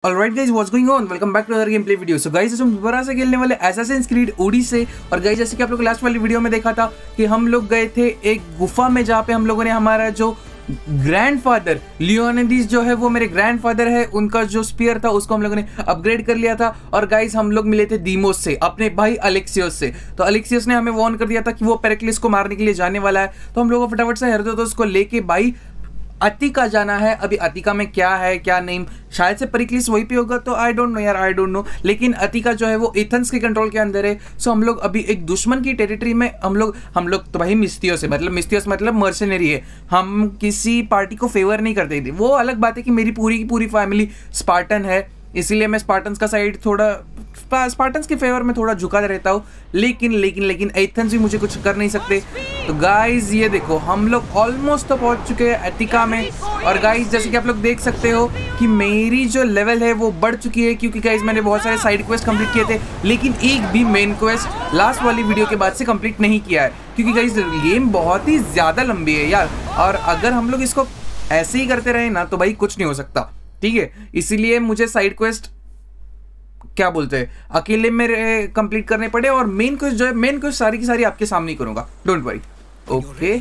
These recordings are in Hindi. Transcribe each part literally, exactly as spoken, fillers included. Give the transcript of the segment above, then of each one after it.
Alright guys, what's going on? Welcome back to another gameplay video. So guys, हम दोबारा से खेलने वाले Assassin's Creed Odyssey। और गाइस जैसे कि आप लोग लास्ट वाली वीडियो में देखा था कि हम लोग गए थे एक गुफा में जहाँ पे हम लोगों ने हमारा जो ग्रैंडफादर लियोनिडास जो है वो मेरे ग्रैंडफादर है, उनका जो स्पीयर था उसको हम लोगों ने अपग्रेड कर लिया था। और गाइस हम लोग मिले थे दीमोस से, अपने भाई अलेक्सियस से। तो अलेक्सियस ने हमें वार्न कर दिया था कि वो पेरिक्लिस को मारने के लिए जाने वाला है। तो हम लोग फटाफट से हेरोदोटस को लेके भाई अतिका जाना है। अभी अतिका में क्या है क्या नहीं, शायद से पेरिक्लिस वहीं पे होगा, तो आई डोंट नो यार, आई डोंट नो। लेकिन अतिका जो है वो एथेंस के कंट्रोल के अंदर है। सो हम लोग अभी एक दुश्मन की टेरिटरी में हम लोग हम लोग तो भाई मिस्टियोस है, मतलब मिस्टियोस मतलब मर्सनरी है। हम किसी पार्टी को फेवर नहीं करते थे। वो अलग बात है कि मेरी पूरी की पूरी फैमिली स्पार्टन है, इसीलिए मैं स्पार्टन्स का साइड थोड़ा स्पार्टन्स के फेवर में थोड़ा झुका रहता हूँ। लेकिन लेकिन लेकिन एथेंस भी मुझे कुछ कर नहीं सकते। तो गाइज ये देखो हम लोग ऑलमोस्ट तो पहुंच चुके हैं अतिका में। और गाइज जैसे कि आप लोग देख सकते हो कि मेरी जो लेवल है वो बढ़ चुकी है, क्योंकि गाइज मैंने बहुत सारे साइड क्वेस्ट कंप्लीट किए थे, लेकिन एक भी मेन क्वेस्ट लास्ट वाली वीडियो के बाद से कंप्लीट नहीं किया है, क्योंकि गाइज गेम बहुत ही ज़्यादा लंबी है यार। और अगर हम लोग इसको ऐसे ही करते रहे ना तो भाई कुछ नहीं हो सकता, ठीक है। इसीलिए मुझे साइड क्वेस्ट क्या बोलते हैं अकेले मेरे कंप्लीट करने पड़े। और मेन क्वेस्ट जो है मेन क्वेस्ट सारी की सारी आपके सामने ही करूंगा, डोंट वरी। ओके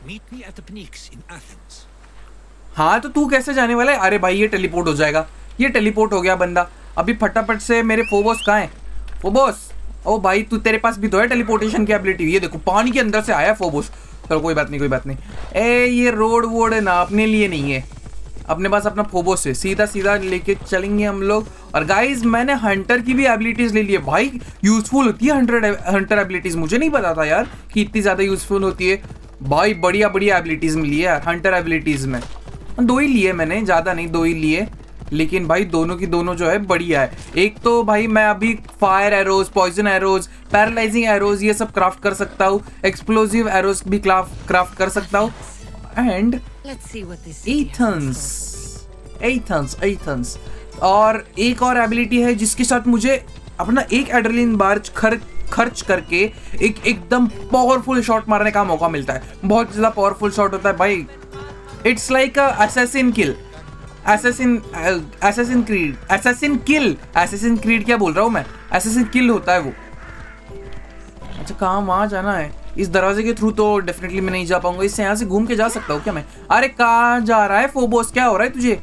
हाँ, तो तू कैसे जाने वाला है? अरे भाई ये टेलीपोर्ट हो जाएगा, ये टेलीपोर्ट हो गया बंदा। अभी फटाफट से मेरे फोबोस कहाँ है? फोबोस, ओ भाई तू, तेरे पास भी तो है टेलीपोर्टेशन की एबिलिटी। ये देखो पानी के अंदर से आया फोबोस। चलो कोई बात नहीं कोई बात नहीं। ए ये रोड वोड है ना अपने लिए नहीं है, अपने पास अपना फोबोस है, सीधा सीधा लेके चलेंगे हम लोग। और गाइज मैंने हंटर की भी एबिलिटीज ले ली है भाई, यूजफुल होती है हंटर हंटर एबिलिटीज। मुझे नहीं पता था यार कि इतनी ज्यादा यूजफुल होती है भाई। बढ़िया बढ़िया एबिलिटीज मिली है यार हंटर एबिलिटीज में। दो ही लिए मैंने, ज्यादा नहीं, दो ही लिए, लेकिन भाई दोनों की दोनों जो है बढ़िया है। एक तो भाई मैं अभी fire arrows, poison arrows, paralysing arrows ये सब क्राफ्ट कर सकता हूँ, एक्सप्लोजिव एरोज भी क्राफ्ट कर सकता हूँ। एंड एथेंस एथेंस एथेंस और एक और एबिलिटी है जिसके साथ मुझे अपना एक एड्रेनलिन बार खर, खर्च करके एक एकदम पावरफुल शॉट मारने का मौका मिलता है। बहुत ज़्यादा पावरफुल शॉट होता है भाई। It's like a assassin kill, assassin assassin creed assassin kill assassin creed क्या बोल रहा हूँ मैं, असैसिन किल होता है वो। अच्छा कहाँ वहाँ जाना है? इस दरवाजे के थ्रू तो डेफिनेटली मैं नहीं जा पाऊंगा, इससे यहाँ से घूम के जा सकता हूँ क्या मैं? अरे कहाँ जा रहा है फोबोस, क्या हो रहा है तुझे?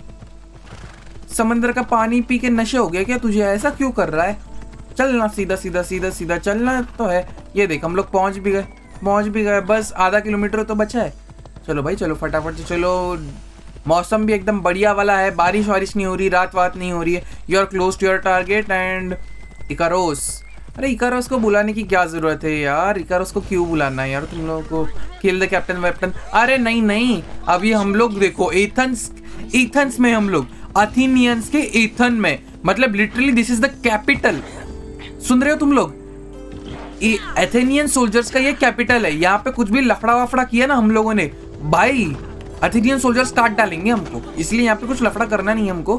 समंदर का पानी पी के नशे हो गया क्या तुझे? ऐसा क्यों कर रहा है? चलना सीधा सीधा सीधा सीधा चलना तो है। ये देख हम लोग पहुंच भी गए पहुंच भी गए बस आधा किलोमीटर तो बचा है। चलो भाई चलो फटाफट से चलो। मौसम भी एकदम बढ़िया वाला है, बारिश वारिश नहीं हो रही, रात वात नहीं हो रही है। You are close to your target and Icarus. अरे इकारोस को बुलाने की क्या जरूरत है यार? इकारोस को क्यों बुलाना है यार तुम लोगों को? किल द कैप्टन वेप्टन। अरे नहीं नहीं, अभी हम लोग देखो एथेंस एथेंस में, हम लोग अथेनियंस के एथन में, मतलब literally this is the capital. सुन रहे हो तुम लोग? एथेनियन सोल्जर्स का ये कैपिटल है। यहाँ पे कुछ भी लफड़ा वफड़ा किया ना हम लोगों ने भाई, अथेनियन सोल्जर्स काट डालेंगे हमको, इसलिए यहाँ पे कुछ लफड़ा करना नहीं है हमको।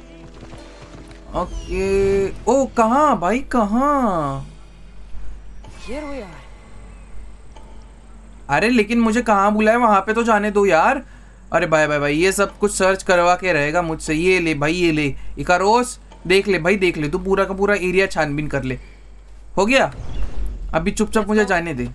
ओके ओ कहाँ भाई कहाँ? अरे लेकिन मुझे कहाँ बुलाया, वहां पे तो जाने दो यार। अरे भाई भाई भाई ये सब कुछ सर्च करवा के रहेगा मुझसे। ये ले भाई ये ले इकारोस, देख ले भाई देख ले, तू पूरा का पूरा एरिया छानबीन कर ले। हो गया? अभी चुपचाप मुझे जाने दे।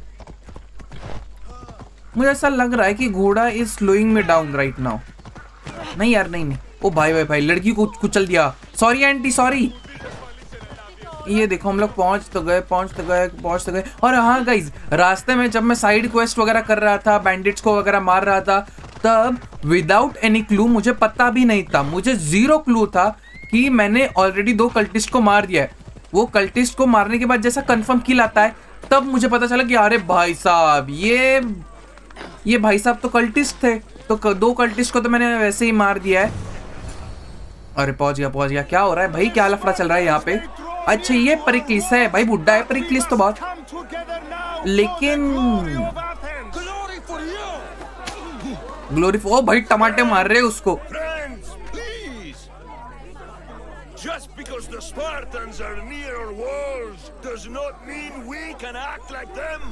मुझे ऐसा लग रहा है कि घोड़ा is slowing me down right now. नहीं यार नहीं नहीं, ओ भाई भाई भाई लड़की को कुचल दिया, सॉरी आंटी सॉरी। ये देखो हम लोग पहुंच तो गए पहुंच तो गए पहुंच तो गए। और हाँ गाइज रास्ते में जब मैं साइड क्वेस्ट वगैरह कर रहा था, बैंडिट्स को वगैरह मार रहा था, तब विदाउट एनी क्लू, मुझे पता भी नहीं था, मुझे जीरो क्लू था कि मैंने ऑलरेडी दो कल्टिस्ट को मार दिया है। वो कल्टिस्ट को मारने के बाद जैसा कंफर्म किल आता है तब मुझे पता चला कि अरे भाई साहब ये ये भाई साहब तो कल्टिस्ट थे, तो दो कल्टिस्ट को तो मैंने वैसे ही मार दिया है। अरे पहुंच गया पहुंच गया। क्या हो रहा है भाई, क्या लफड़ा चल रहा है यहाँ पे? अच्छा ये पेरिक्लिस है भाई, बुड्ढा है पेरिक्लिस तो बहुत, लेकिन ग्लोरी ओ भाई टमाटे मार रहे उसको। Just because the Spartans are near our walls does not mean we can act like them.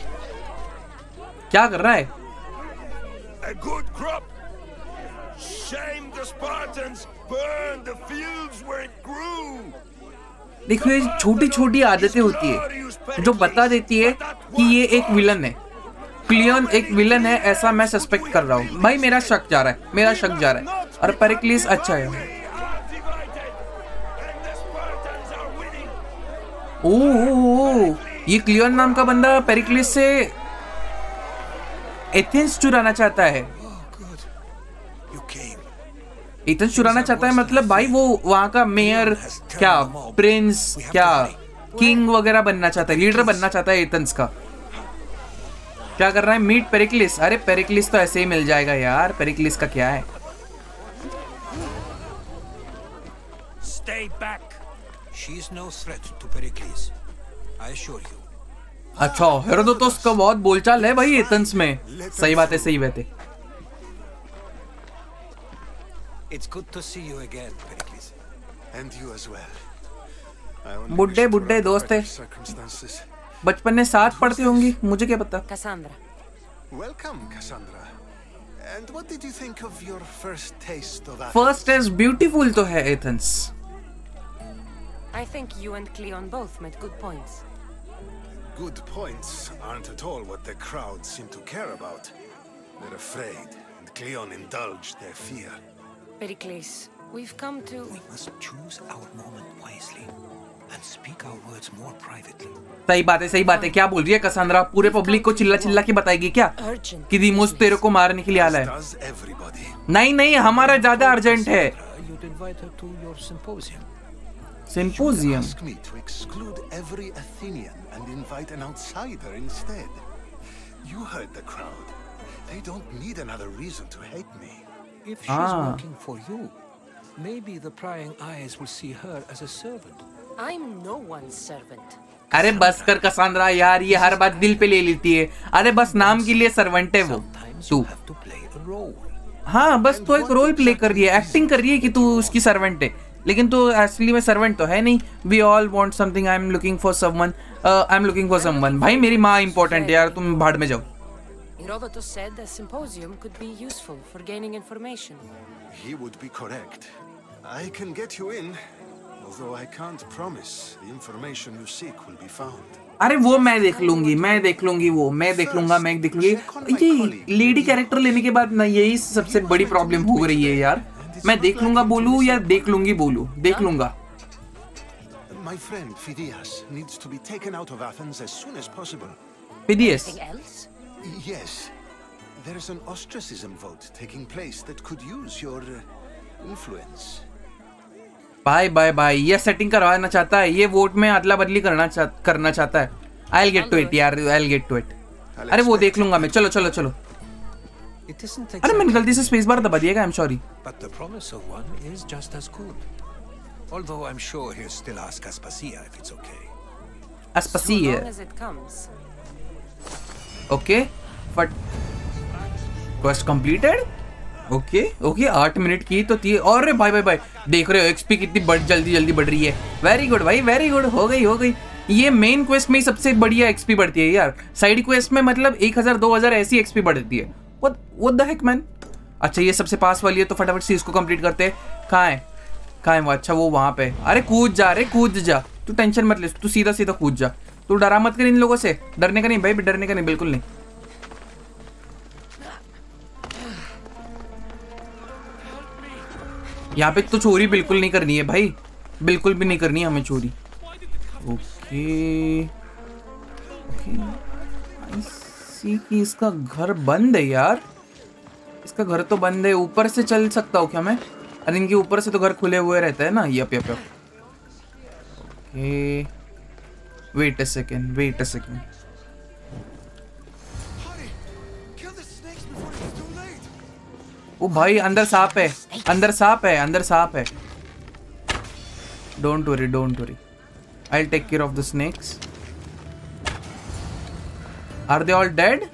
क्या कर रहा है? A good crop shame the Spartans burned the fields where it grew. देखो ये छोटी छोटी आदतें होती है जो बता देती है कि ये एक विलन है। क्लियन एक विलन है ऐसा मैं सस्पेक्ट कर रहा हूँ भाई। मेरा शक जा रहा है, मेरा शक जा रहा है। और पेरिक्लिस अच्छा है। ओह, ये क्लियन नाम का बंदा पेरिक्लिस से एथेंस चुराना चाहता है। एथेंस चुराना चाहता है मतलब भाई वो वहां का मेयर क्या प्रिंस क्या किंग वगैरह बनना चाहता है, लीडर बनना चाहता है एथेंस का। क्या कर रहा है? Meet Pericles. अरे पेरिक्लिस तो ऐसे ही मिल जाएगा यार, पेरिक्लिस का क्या है। Stay back. She is no threat to Pericles. I assure you. अच्छा, हेरोडोटस का बहुत बोलचाल है भाई एथेंस में। सही बात है, सही बात है। It's good to see you again, Pericles. And you as well. बुड्ढे बुड्ढे दोस्त है, बचपन में साथ पढ़ती होंगी, मुझे क्या पता। Cassandra. Welcome, Cassandra. And what did you think of your first taste of Athens? First is beautiful तो है Athens. I think you and Cleon both made good points. Good points aren't at all what the crowd seem to care about. They're afraid, and Cleon indulged their fear. Pericles, we've come to... We must choose our moment wisely and speak our words more privately. सही बात है, सही बात है। क्या बोल रही है कसांद्रा? पूरे पब्लिक को चिल्ला चिल्ला के बताएगी क्या कि दीमोस तेरे को मारने के लिए आला है? नहीं नहीं, हमारा ज्यादा अर्जेंट है। You'd invite her to your symposium. Symposium. Ask me to exclude every Athenian and invite an outsider instead. You heard the crowd. They don't need another reason to hate me. If she's Ah. working for you, maybe the prying eyes will see her as a servant. I'm no one's servant. अरे बस कर कसांद्रा यार, ये हर बात दिल पे ले लेती है। अरे बस नाम के लिए सर्वेंट है वो। Sometimes तू you have to play a role. हाँ, बस तो एक रोल प्ले कर रही है, एक्टिंग कर रही है कि तू उसकी सर्वेंट है, लेकिन तू असली में सर्वेंट तो है नहीं। We all want something, I am looking for someone, I am looking for someone. भाई मेरी माँ इंपॉर्टेंट है यार, तुम भाड़ में जाओ। Herodotus said a symposium could be useful for gaining information. He would be correct. I can get you in, although I can't promise the information you seek will be found. अरे वो मैं देख लूंगी, मैं देख लूंगी, वो मैं देख लूंगा, मैं देख लूंगी। ये लेडी कैरेक्टर लेने के बाद ना यही सबसे बड़ी प्रॉब्लम हो रही है यार। मैं देख लूंगा बोलूं या देख लूंगी बोलूं? देख लूंगा। My friend Phidias needs to be taken out of Athens as soon as possible. Phidias? Anything else? Yes. There is an ostracism vote taking place that could use your uh, influence. Bye bye bye, ये सेटिंग करवाना चाहता है, ये वोट में अदला बदली करना चा, करना चाहता है। I'll get to it यार, I'll get to it. अरे वो देख लूंगा मैं, चलो चलो चलो। It isn't अरे मैंने exactly, गलती से स्पेस बार दबा दिया, I am sorry. but the promise of one is just as good. Although I'm sure he'll still ask Aspasia if it's okay. Aspasia So है। long as it comes. Okay फट क्वेस्ट कंप्लीटेड। ओके ओके आठ मिनट की तो थी। और रे भाई भाई भाई देख रहे हो एक्सपी कितनी बढ़ जल्दी जल्दी बढ़ रही है। वेरी गुड भाई, वेरी गुड, हो गई हो गई। ये मेन क्वेस्ट में ही सबसे बढ़िया एक्सपी बढ़ती है यार। साइड क्वेस्ट में मतलब एक हजार दो हजार ऐसी एक्सपी बढ़ती है। What what the heck man. अच्छा ये सबसे पास वाली है तो फटाफट से इसको कंप्लीट करते हैं। कहाँ है कहाँ है वो? अच्छा वो वहां पे। अरे कूद जा रे, कूद जा, तू टेंशन मत ले, तू सीधा सीधा कूद जा। तू डरा मत कर इन लोगों से, डरने का नहीं भाई, डरने का नहीं, बिल्कुल नहीं। यहाँ पे तो चोरी बिल्कुल नहीं करनी है भाई, बिल्कुल भी नहीं करनी है हमें चोरी। ओके ओके, आई सी कि इसका घर बंद है यार। इसका घर तो बंद है। ऊपर से चल सकता हूँ क्या मैं? अरे इनके ऊपर से तो घर खुले हुए रहते हैं ना। Yup yup yup. Okay wait a second, wait a second. ओ भाई अंदर सांप है, अंदर सांप है, अंदर सांप है। Don't worry, don't worry, I will take care of the snakes. Are they all dead?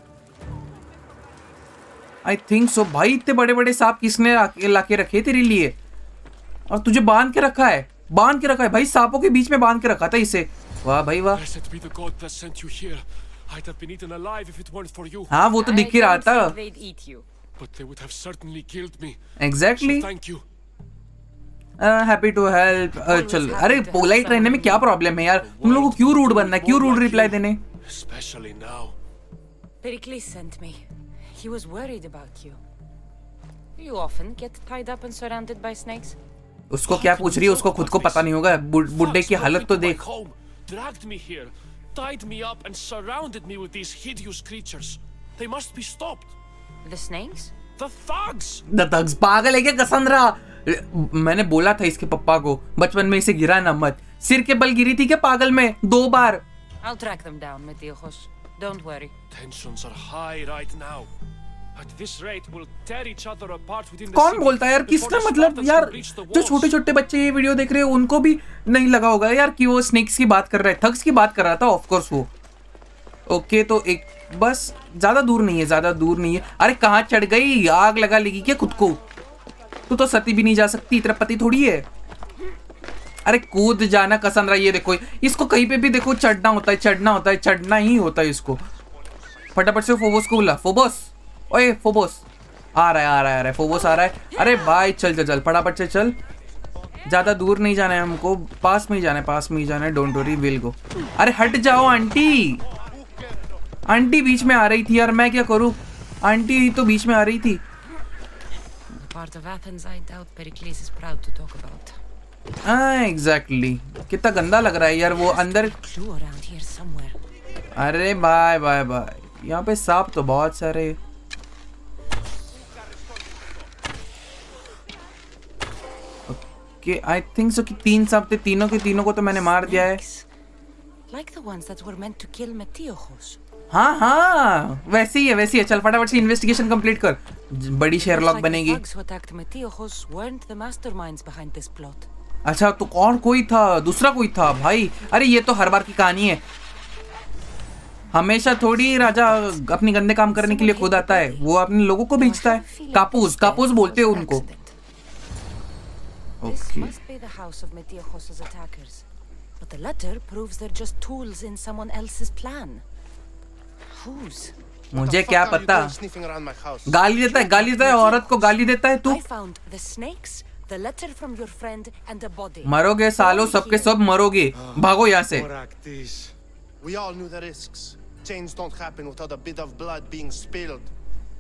I think so. भाई इतने बड़े बड़े सांप किसने लाके रखे तेरे लिए? और तुझे बांध के रखा है, बांध के रखा है भाई, सांपों के बीच में बांध के रखा था इसे। वाह भाई वाह। Blessed be the god that sent you here. I'd have been eaten alive if it weren't for you. हाँ वो तो दिख ही रहा था। They'd eat you. but they would have certainly killed me. Exactly. So thank you. Happy to help. चल, अरे पोलाइट रहने में क्या प्रॉब्लम है यार? तुम लोगों को क्यों रूड बनना है? क्यों रूड रिप्लाई देने? Especially now. Pericles sent me. He was worried about you. You often get tied up and surrounded by snakes. उसको क्या पूछ रही है? उसको खुद को पता नहीं होगा। बुड्ढे की हालत तो देख। Dragged me here, tied me up and surrounded me with these hideous creatures. They must be stopped. The snakes? The thugs. The thugs पागल है क्या कसांद्रा? मैंने बोला था इसके पप्पा को बचपन में इसे गिरा ना मत। सिर के बल गिरी थी क्या पागल में दो बार? I'll track them down, Metiochos. Don't worry. Tensions are high right now. At this rate, we'll tear each other apart within the कौन city बोलता है यार? किसका मतलब यार? जो छोटे छोटे बच्चे ये वीडियो देख रहे हैं उनको भी नहीं लगा होगा यार कि वो स्नेक्स की बात कर रहा है, थग्स की बात कर रहा था। ऑफ कोर्स वो ओके। तो एक बस ज्यादा दूर नहीं है, ज्यादा दूर नहीं है। अरे कहाँ चढ़ गई? आग लगा लेगी क्या खुद को? तू तो सती भी नहीं जा सकती, तेरा पति थोड़ी है। अरे कूद जाना कसांद्रा। ये देखो इसको कहीं पे भी देखो चढ़ना होता है, चढ़ना होता है, चढ़ना ही होता है इसको। फटाफट से फोबोस को बुला। फोबोस, ओए फोबोस आ रहा है, आ रहा है, आ रहा है, फोबोस आ रहा है। अरे भाई चल चल चल फटाफट से चल। ज्यादा दूर नहीं जाना है हमको, पास में ही जाना है, पास में ही जाना है। Don't worry, will go. अरे हट जाओ आंटी। आंटी बीच में आ रही थी यार, मैं क्या करूं? आंटी तो बीच में आ रही थी। Part of Athens I doubt Pericles is proud to talk about. हाँ एग्जैक्टली। कितना गंदा लग रहा है यार वो अंदर। Clue around here somewhere. अरे बाय बाय बाय। यहाँ पे सांप तो बहुत सारे। ओके आई थिंक सो कि तीन सांप थे, तीनों के तीनों को तो मैंने मार दिया है। Like the ones that were meant to kill Metiochos. हाँ हाँ वैसे ही है, वैसे ही है। चल फटाफट से इन्वेस्टिगेशन कंप्लीट कर, बड़ी शेरलॉक बनेगी। अच्छा तो और कोई था, दूसरा कोई था भाई? अरे ये तो हर बार की कहानी है। हमेशा थोड़ी राजा अपनी गंदे काम करने के लिए खुद आता है, वो अपने लोगों को भेजता है। कापूस, कापूस बोलते हैं उनको। Okay But the letter proves they're just tools in someone else's plan. Whose? मुझे क्या पता? गाली देता है, गाली देता है, औरत को गाली देता है तू। I found the snakes, the letter from your friend and a body. मरोगे सालो, सबके सब मरोगे। भागो यहाँ से। We all knew the risks. Change don't happen without a bit of blood being spilled.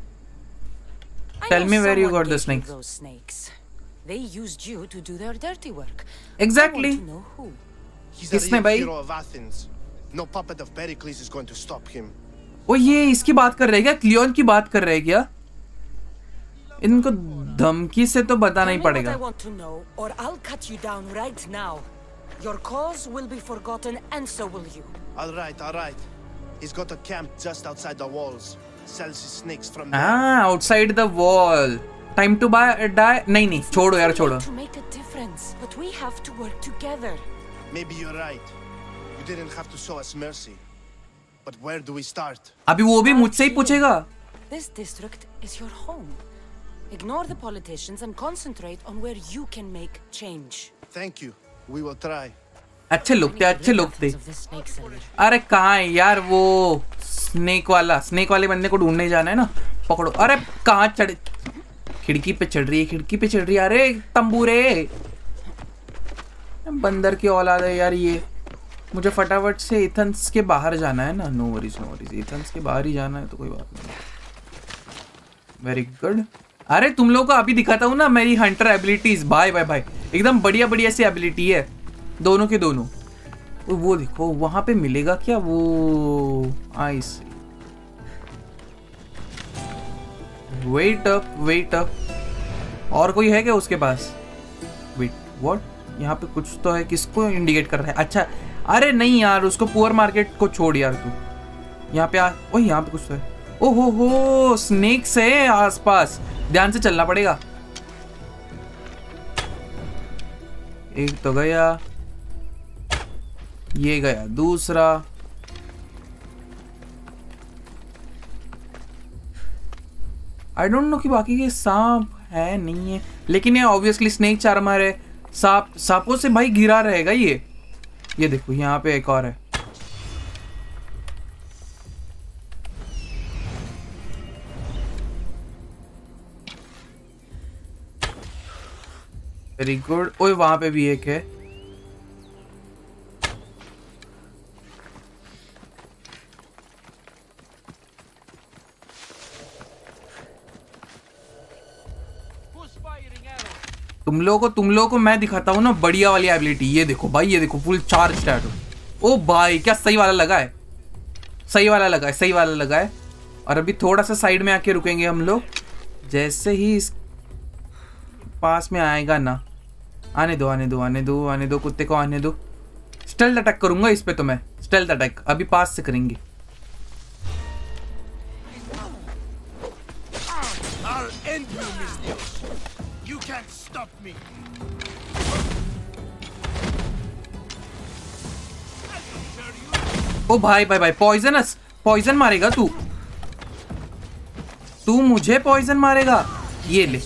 Tell me where you got the snakes. Those snakes. They used you to do their dirty work. Exactly. I want to know who. He's the किसने real भाई? hero of Athens. No puppet of Pericles is going to stop him. ओ ये इसकी बात कर रहे हैं क्या? क्लियोन की बात कर रहे हैं क्या? इनको धमकी से तो बताना ही पड़ेगा। I want to know, or I'll cut you down right now. Your cause will be forgotten, and so will you. All right, all right. He's got a camp just outside the walls. Sells his snakes from there. Ah, outside the wall. Time to buy die? नहीं नहीं, छोड़ो यार छोड़ो। To make a difference, but we have to work together. Maybe you're right. You didn't have to show us mercy. But where do we start? अभी वो भी मुझसे ही पूछेगा। This district is your home. Ignore the politicians and concentrate on where you can make change. Thank you. We will try. अच्छे लोग थे, अच्छे लोग थे। अरे कहाँ है यार वो स्नेक वाला? स्नेक वाले बंदे को ढूंढने जाना है ना। पकड़ो। अरे कहाँ चढ़? खिड़की पे चढ़ रही है, खिड़की पे चढ़ रही है। अरे तंबूरे, बंदर की औलाद है यार ये। मुझे फटाफट से एथेंस के बाहर जाना है ना। No worries no worries, Athens के बाहर ही जाना है तो कोई बात नहीं। Very good. अरे तुम लोगों को अभी दिखाता हूँ ना मेरी हंटर एबिलिटीज। बाय बाय भाई, एकदम बढ़िया बढ़िया सी एबिलिटी है दोनों के दोनों। वो देखो वहां पे मिलेगा क्या वो? I see. Wait up wait up. और कोई है क्या उसके पास? Wait what? यहाँ पे कुछ तो है, किसको इंडिकेट कर रहा है? अच्छा अरे नहीं यार, उसको पुअर मार्केट को छोड़ यार तू। यहाँ पे आ। ओह यहाँ पे कुछ तो है। ओहो हो, स्नेक्स है आसपास, ध्यान से चलना पड़ेगा। एक तो गया, ये गया दूसरा। आई डोंट नो कि बाकी के सांप है नहीं है, लेकिन ये ऑब्वियसली स्नेक चार्मर है। सांप सांपों से भाई घिरा रहेगा ये। ये देखो यहाँ पे एक और है। Very good. ओए वहां पे भी एक है। तुम लोगों को तुम लोगों को मैं दिखाता हूँ ना बढ़िया वाली एबिलिटी। ये देखो भाई, ये देखो फुल चार्ज टैटू। ओ भाई क्या सही वाला लगा है, सही वाला लगा है, सही वाला लगा है। और अभी थोड़ा सा साइड में आके रुकेंगे हम लोग। जैसे ही इस पास में आएगा ना, आने दो आने दो आने दो आने दो कुत्ते को आने दो। स्टेल्थ अटैक करूंगा इस पे तो मैं, स्टेल्थ अटैक अभी पास से करेंगे। ओ भाई भाई भाई पॉइजनस, पॉइजन मारेगा तू, तू मुझे पॉइजन मारेगा। ये ले।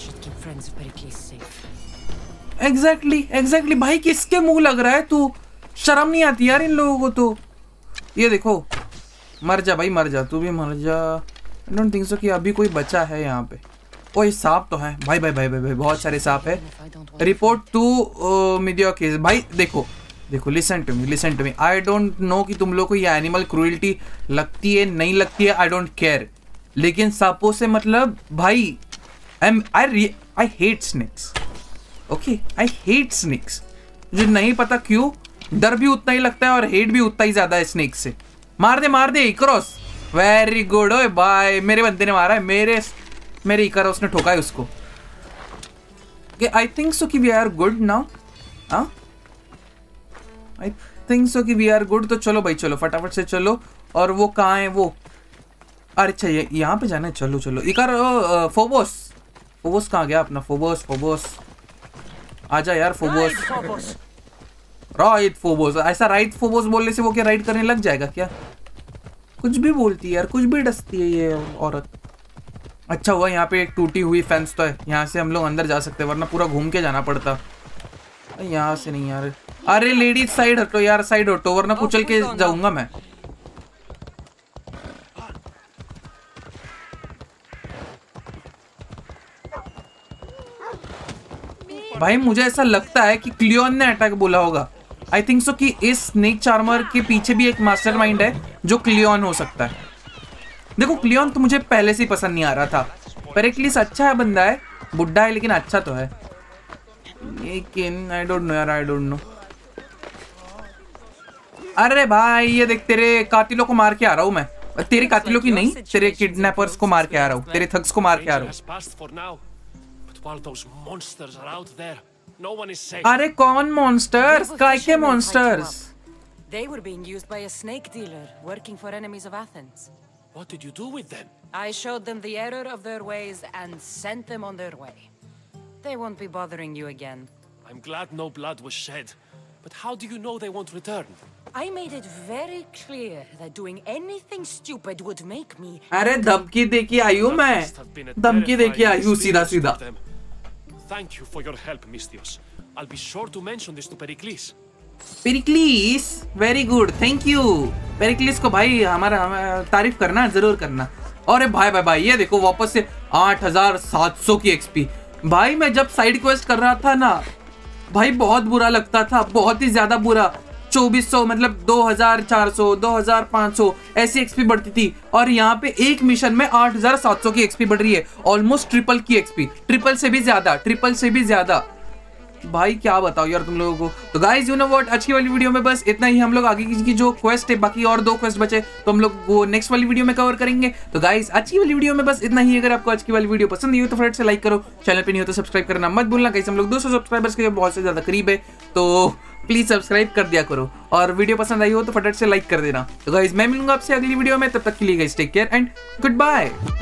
एग्जैक्टली एग्जैक्टली भाई किसके मुंह लग रहा है तू? शर्म नहीं आती यार इन लोगों को तो। ये देखो, मर जा भाई मर जा, तू भी मर जा। आई डोंट थिंक सो कि अभी कोई बचा है यहाँ पे। ओए सांप तो है भाई भाई भाई भाई भाई बहुत सारे सांप है। Report to media case. भाई देखो देखो, listen to me listen to me. I don't know कि तुम लोग को ये एनिमल क्रूएल्टी लगती है नहीं लगती है, आई डोंट केयर। लेकिन सांपों से मतलब भाई I am I I hate snakes. Okay I hate snakes. मुझे नहीं पता क्यों, डर भी उतना ही लगता है और हेट भी उतना ही ज्यादा है स्नेक से। मार दे मार दे इकरोस। Very good. ओए भाई मेरे बंदे ने मारा है, मेरे मेरे इकरोस ने ठोका है उसको। आई थिंक सो कि वी आर गुड नाउ। हाँ आई थिंक सो कि वी आर गुड। तो चलो भाई चलो फटाफट से चलो। और वो कहाँ है वो? अरे अच्छा ये यहाँ पे जाना है। चलो चलो इकर फोबोस, फोबोस कहाँ गया अपना? फोबोस फोबोस आजा यार फोबोस। Right Phobos. ऐसा राइट फोबोस बोलने से वो क्या राइट करने लग जाएगा क्या? कुछ भी बोलती है यार, कुछ भी डसती है ये औरत। अच्छा हुआ यहाँ पे एक टूटी हुई फेंस तो है, यहाँ से हम लोग अंदर जा सकते हैं, वरना पूरा घूम के जाना पड़ता। यहाँ से नहीं यार। अरे लेडीज साइड हटो यार, साइड हटो वरना कुचल के जाऊंगा मैं। भाई मुझे ऐसा लगता है कि क्लियोन ने अटैक बोला होगा। आई थिंक सो कि इस स्नेक चार्मर के पीछे भी एक मास्टरमाइंड है जो क्लियोन हो सकता है। देखो क्लियोन तो मुझे पहले से ही पसंद नहीं आ रहा था। पेरिक्लिस अच्छा है, बंदा है, बुड्ढा है लेकिन अच्छा तो है। लेकिन आई डोंट नो यार, आई डोंट नो। अरे भाई ये देख तेरे कातिलों को मार के आ रहा हूँ मैं। तेरे कातिलों की नहीं, तेरे किडनैपर्स को मार के आ रहा हूँ, तेरे थग्स को मार के आ रहा हूँ। अरे कौन मॉन्स्टर्स? काय के monsters? They were being used by a snake dealer working for enemies of Athens. What did you do with them? I showed them the error of their ways and sent them on their way. They won't be bothering you again. I'm glad no blood was shed. But how do you know they won't return? I made it very clear that doing anything stupid would make me... अरे धमकी दे के आई हूँ मैं, धमकी दे के आई हूँ सीधा सीधा। Thank you for your help, Misthios. I'll be sure to mention this to Pericles. Pericles very good, thank you. Pericles को भाई हमारा, हमारा तारीफ करना जरूर करना। और भाई भाई भाई ये देखो वापस से आठ हजार सात सौ की एक्सपी। भाई मैं जब साइड क्वेस्ट कर रहा था ना भाई बहुत बुरा लगता था, बहुत ही ज्यादा बुरा। चौबीस सौ मतलब दो हजार चार सौ, दो हजार पाँच सौ ऐसी एक्सपी बढ़ती थी। और यहाँ पे एक मिशन में आठ हजार सात सौ की एक्सपी बढ़ रही है, ऑलमोस्ट ट्रिपल की एक्सपी, ट्रिपल से भी ज्यादा, ट्रिपल से भी ज्यादा। भाई क्या बताओ यार तुम लोगों को। तो गाइज यू नो व्हाट, आज की वाली वीडियो में बस इतना ही। हम लोग आगे की जो क्वेस्ट है, बाकी और दो क्वेस्ट बचे तो हम लोग वो नेक्स्ट वाली वीडियो में कवर करेंगे। तो गाइज आज की वाली वीडियो में बस इतना ही। अगर आपको आज की वाली वीडियो पसंद नहीं हो तो फटाफट से लाइक करो, चैनल पे नहीं हो तो सब्सक्राइब करना मत भूलना। गाइज हम लोग दो सौ सब्सक्राइबर्स के बहुत से ज्यादा करीब है, तो प्लीज सब्सक्राइब कर दिया करो। और वीडियो पसंद आई हो तो फटाफट से लाइक कर देना। तो गाइज मैं मिलूंगा आपसे अगली वीडियो में, तब तक के लिए guys take care and good bye.